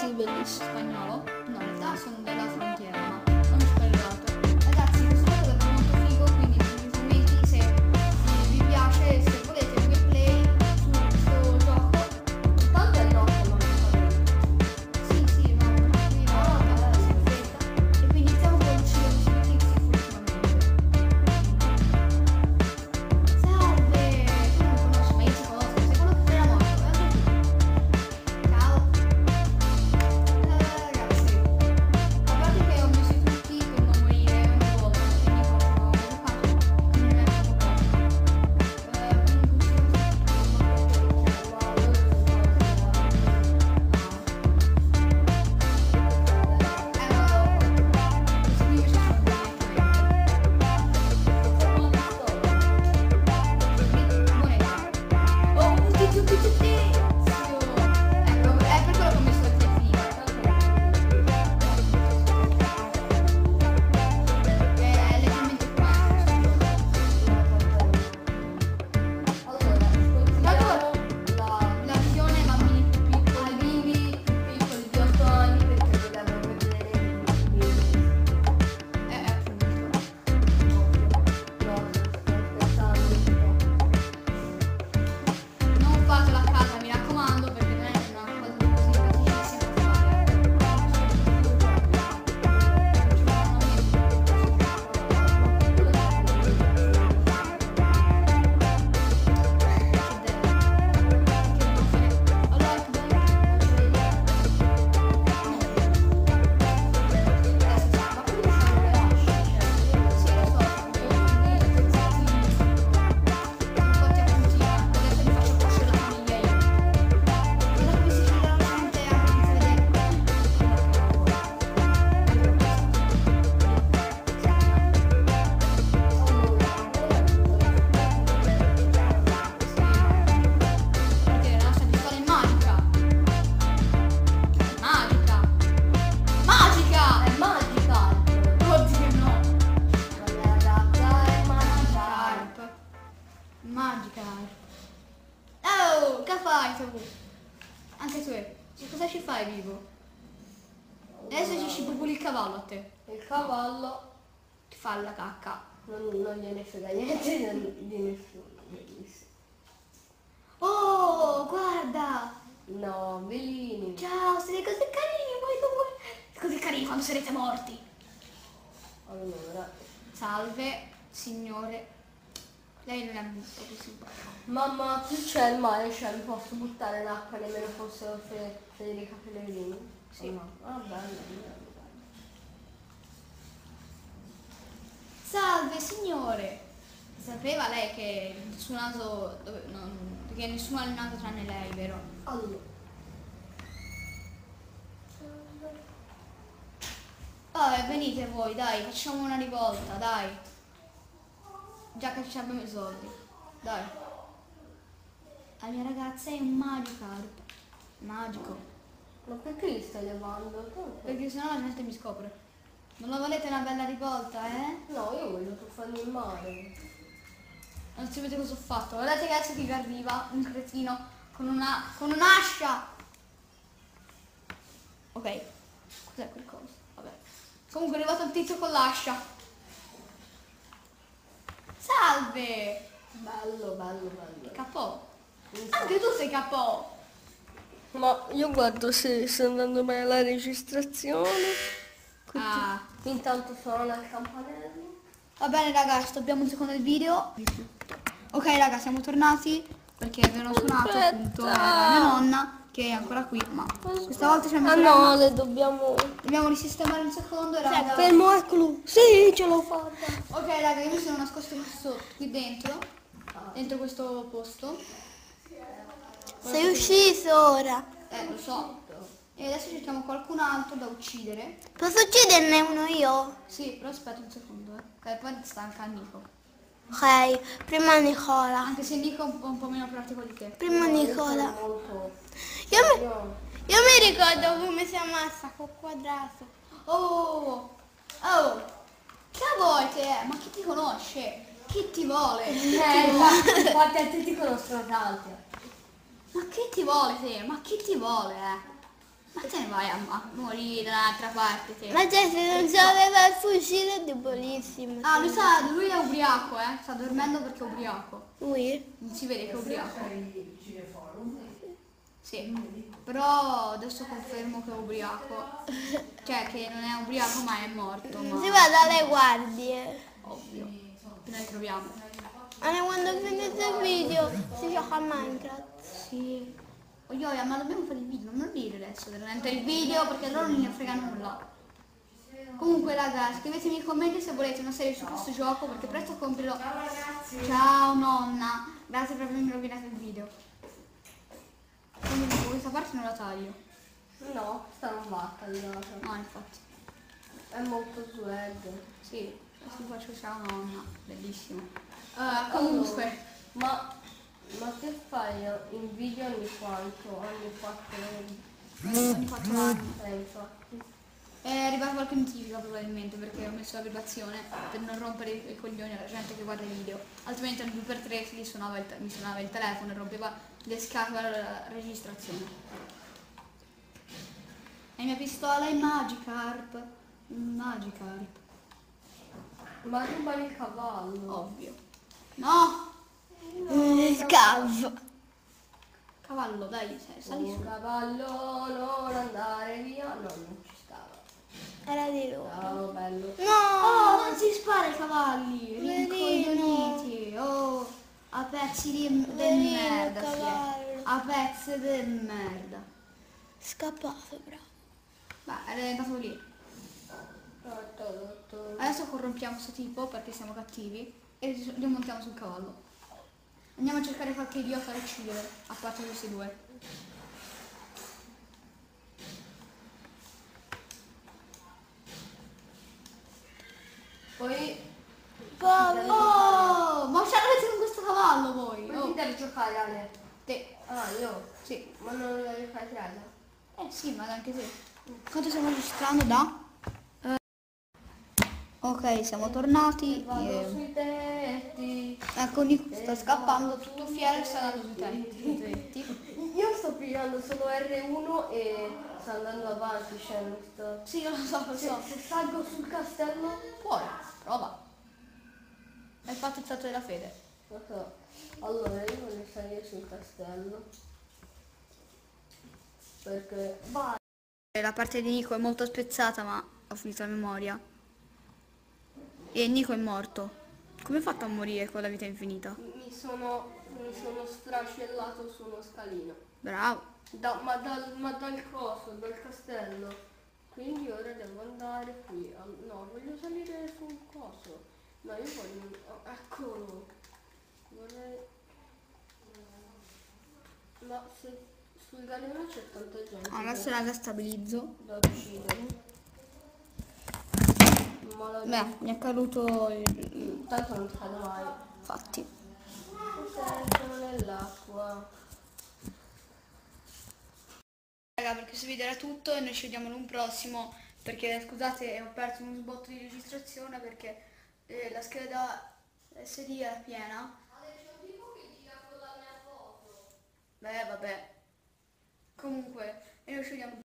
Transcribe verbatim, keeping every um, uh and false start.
sì, bellissimo. Spagnolo? No, in realtà sono della frontiera, ma non ci sparato. Ragazzi, questo gioco è molto figo, quindi nei commenti se eh, vi piace, se volete un gameplay su questo gioco. Tanto è notte, ma non so. Sì, sì, ma qui la volta si aspetta. E quindi iniziamo con uccidere questi due tizi ultimamente. Salve! Tu non mi conosci, ma io ti conosco, sei quello che era morto, è anche tu. Ciao! Allora ragazzi, a parte che ho messo i trucchi per non morire ogni volta, quindi proprio ho giocato non è proprio poco. Eh, quindi oh, tutti, tutti, tutti! Ecco, è per quello che ho messo il tefino. È leggermente più Allora, ascoltiamo la visione ai bambini più la, piccoli. ai bimbi piccoli di otto anni perché dovrebbero vedere i bimbi. Eh, eh, appunto. No, sto scherzando. Non fatelo a casa, mi raccomando, perché non è una cosa così facilissima da fare. Allora, che bello. Ma come sono le asce? Sì, lo so, quindi pezzettini sono fatti a puntina. Adesso mi faccio crescere la famiglia io. Guarda come si gira la gente anche senza vedere. Perché la nostra pistola è magica. Magica. Magica! È magica! Oddio no. La mia ragazza è magica! Magikarp. Magikarp. Oh, che fai tu? Anche tu. Cioè, cosa ci fai vivo? Adesso ci ci popoli il cavallo a te. Il cavallo Ti fa la cacca. non, non gliene frega niente di di nessuno. Bellissimo. Oh, guarda. No, velini. Ciao, siete così carini voi due. Così carini quando sarete morti. Allora, Salve, signore. Lei non è proprio simpatica. mamma, qui c'è il mare, cioè mi posso buttare in acqua nemmeno fossero Fe- Federica Pellegrini? Sì. No. Ah, bello, bello, bello. Salve signore! Sapeva lei che il suo naso, dove, non, che nessuno ha il naso tranne lei, vero? Allora. Vabbè, venite voi, dai, facciamo una rivolta, dai. Già che ci abbiamo i soldi. Dai. La mia ragazza è un Magikarp. Magico. Ma perché li stai levando? Perché sennò la gente mi scopre. Non la volete una bella rivolta, eh? No, io voglio tuffarmi in mare. Non si vede cosa ho fatto. Guardate che adesso che arriva un cretino con una. con un'ascia! Ok. Cos'è quel coso? Vabbè. Comunque è arrivato il tizio con l'ascia. Salve! Bello, bello, bello. Capò. Mi Anche tu sei capò. Ma io guardo se sta andando bene la registrazione. Ah. Intanto suona il campanello. Va bene ragazzi, dobbiamo un secondo il video. Ok raga, siamo tornati perché abbiamo suonato Aspetta. appunto la mia nonna che è ancora qui, ma questa volta c'è mia Ah sorella. no, le dobbiamo... Dobbiamo risistemare un secondo e raga. Fermo, eccolo. Sì, ce l'ho fatta. Ok raga, io mi sono nascosto qui sotto, qui dentro, dentro questo posto. Sei uscito ora. Eh, lo so. E adesso cerchiamo qualcun altro da uccidere. Posso ucciderne uno io? Sì, però aspetta un secondo, eh. Ok, poi stanca Nico. Ok, prima Nicola. Anche se Nico è un po', un po' meno pratico di te. Prima Nicola. Molto. Io mi, Io- io mi ricordo come si ammazza col quadrato. Oh! Oh! Che vuoi te? Ma chi ti conosce? Chi ti vuole? Eh, infatti, infatti a te ti conoscono tanti. Ma chi ti vuole te? Ma chi ti vuole, eh? Ma te ne vai a, a morire da un'altra parte te. Ma cioè, se non c'aveva il fucile è debolissimo. Ah, lui, sta, lui è ubriaco, eh. Sta dormendo perché è ubriaco. Lui? Non si vede che è ubriaco. Sì. Però adesso confermo che è ubriaco. Cioè che non è ubriaco ma è morto. Ma... Si va dalle guardie. Ovvio. Appena li troviamo. Anche quando finite il video si gioca a Minecraft. Sì. Oh, Ioia, ma dobbiamo fare il video, non me lo dire adesso veramente il video perché loro non ne frega nulla. Comunque raga, scrivetemi nei commenti se volete una serie su questo gioco perché presto comprirò. Ciao nonna, grazie per avermi rovinato il video. Comunque questa parte non la taglio. No, sta non va tagliata. No, infatti. È molto swag. Sì, adesso faccio ciao nonna, bellissimo. Uh, comunque, Ma, ma che fai in video ogni quanto? Ogni quattro ogni quattro anni. Eh, infatti. È arrivata qualche notifica probabilmente perché ho messo la vibrazione per non rompere i, i coglioni alla gente che guarda i video, altrimenti al due per tre si suonava il, mi suonava il telefono e rompeva le scatole alla registrazione. La mia pistola è Magikarp. Magikarp. Ma ruba il cavallo. Ovvio. No! Scav. Cavallo, dai, sali Un su. cavallo non andare via. No, non ci stava. Era di lui. Ciao, bello. No! Oh, non si spara ai cavalli! Verino. Rincoglioniti! Oh, a pezzi di del Verino, merda, sì. cavallo. A pezzi del merda. Scappato, bravo. Ma è andato lì. Adesso corrompiamo questo tipo perché siamo cattivi e li montiamo sul cavallo. Andiamo a cercare qualche idiota da uccidere, a parte questi due. Poi Povero. Oh, ma ce l'avete con questo cavallo voi? poi Oh, ti devi giocare Ale. te. Ah, io? Sì. Ma non lo devi fare tirare? Eh sì, ma anche te. Quanto stiamo registrando da? Eh. Ok, siamo tornati. Vado e- sui tetti. Ecco, Nico sta scappando tutto fiero e sta andando sui tetti. sui tetti. Io sto pigliando solo erre uno e sto andando avanti, cioè non sto... Sì, lo so, lo Se, so. se salgo sul castello, Puoi, prova. Hai fatto il salto della fede. lo so. Allora io voglio salire sul castello. Perché... Vai! La parte di Nico è molto spezzata, ma ho finito la memoria. E Nico è morto. Come hai fatto a morire con la vita infinita? Mi sono, mi sono strascellato su uno scalino. Bravo. Da- ma, dal, ma dal coso, dal castello. Quindi ora devo andare qui. Al- No, voglio salire su un coso. No, io voglio... oh, eccolo. Vorrei... Ma se sul galione c'è tanta gente Adesso raga stabilizzo. da uccidere. Ma la... Beh, mi è caduto il... Tanto non cade mai. Infatti. Sento nell'acqua. Raga, per questo video era tutto e noi ci vediamo in un prossimo. Perché scusate, ho perso uno sbotto di registrazione perché eh, la scheda esse di era piena. Beh, vabbè. Comunque, e noi ci vediamo.